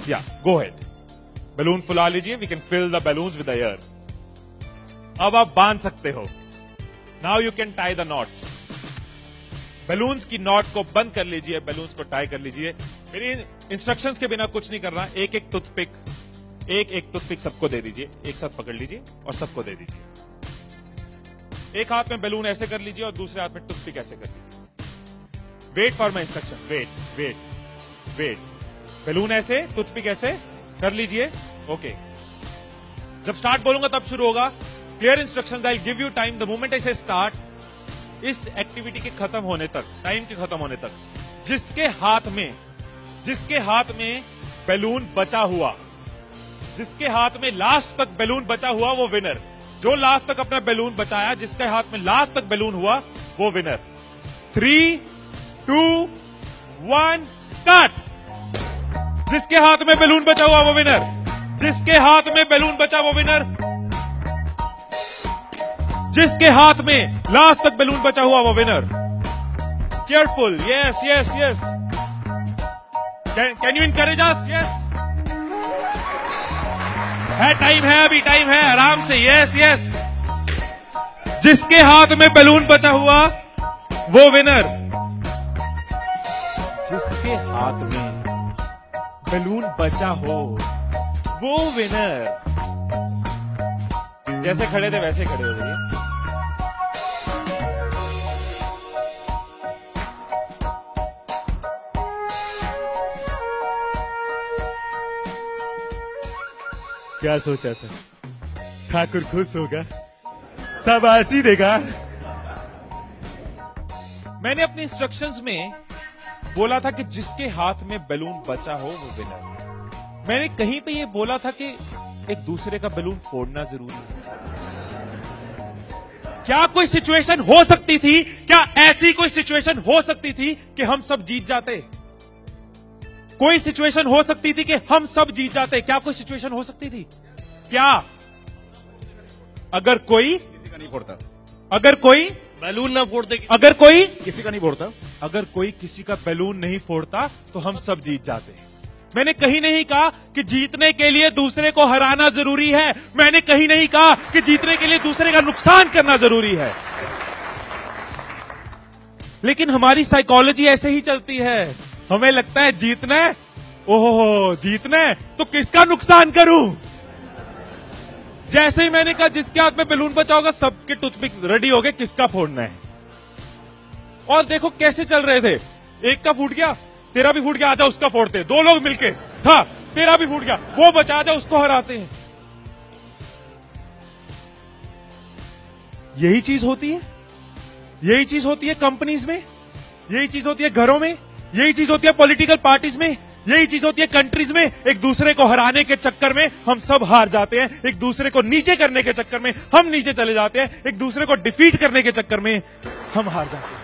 या गो head, balloon फुला लीजिए, we can fill the balloons with the air. अब आप बांध सकते हो। Now you can tie the knots. Balloons की नॉट को बंद कर लीजिए, बैलून्स को टाई कर लीजिए। मेरी इंस्ट्रक्शंस के बिना कुछ नहीं करना। एक एक टूथपिक सबको दे दीजिए, एक साथ पकड़ लीजिए और सबको दे दीजिए। एक हाथ में बैलून ऐसे कर लीजिए और दूसरे हाथ में टूथपिक ऐसे कर लीजिए। Wait for my instructions, wait. Balloon ऐसे, टूथपिक ऐसे कर लीजिए। ओके, जब स्टार्ट बोलूंगा तब शुरू होगा। Clear instructions, I will give you time the moment I say start. इस एक्टिविटी के खत्म होने तक, टाइम के खत्म होने तक, जिसके हाथ में बैलून बचा हुआ, जिसके हाथ में लास्ट तक बैलून बचा हुआ वो विनर। जो लास्ट तक अपना बैलून बचाया, जिसके हाथ में लास्ट तक बैलून हुआ वो विनर। 3, 2, 1 स्टार्ट। जिसके हाथ में बैलून बचा हुआ वो विनर, जिसके हाथ में बैलून बचा वो विनर, जिसके हाथ में लास्ट तक बैलून बचा हुआ वो winner. Careful, yes. Can you encourage us? Yes, है, टाइम है, अभी टाइम है, आराम से। यस। जिसके हाथ में बैलून बचा हुआ वो विनर, जिसके हाथ में बैलून बचा हो वो विनर। जैसे खड़े थे वैसे खड़े हो जाइए। क्या सोचा था? ठाकुर खुश होगा, शाबाशी देगा। मैंने अपने इंस्ट्रक्शंस में बोला था कि जिसके हाथ में बैलून बचा हो वो विनर। मैंने कहीं पे ये बोला था कि एक दूसरे का बैलून फोड़ना जरूरी है। क्या कोई सिचुएशन हो सकती थी, क्या ऐसी कोई सिचुएशन हो सकती थी कि हम सब जीत जाते? कोई सिचुएशन हो सकती थी कि हम सब जीत जाते? क्या कोई सिचुएशन हो सकती थी? क्या? अगर कोई किसी का नहीं फोड़ता, अगर कोई बैलून ना फोड़ते, अगर कोई किसी का नहीं फोड़ता, अगर कोई किसी का बैलून नहीं फोड़ता तो हम सब जीत जाते। मैंने कहीं नहीं कहा कि जीतने के लिए दूसरे को हराना जरूरी है। मैंने कहीं नहीं कहा कि जीतने के लिए दूसरे का नुकसान करना जरूरी है। लेकिन हमारी साइकोलॉजी ऐसे ही चलती है। हमें लगता है जीतना है, ओहो जीतना है तो किसका नुकसान करूं। जैसे ही मैंने कहा जिसके हाथ में बैलून बचा होगा, सबके टूथपिक रेडी हो गए, किसका फोड़ना है। और देखो कैसे चल रहे थे। एक का फूट गया, तेरा भी फूट गया, आजा उसका फोड़ते हैं। 2 लोग मिलके, हाँ तेरा भी फूट गया, वो बचा, आजा उसको हराते हैं। यही चीज होती है, यही चीज होती है कंपनीज में, यही चीज होती है घरों में, यही चीज होती है पॉलिटिकल पार्टीज में, यही चीज होती है कंट्रीज में। एक दूसरे को हराने के चक्कर में हम सब हार जाते हैं। एक दूसरे को नीचे करने के चक्कर में हम नीचे चले जाते हैं। एक दूसरे को डिफीट करने के चक्कर में हम हार जाते हैं।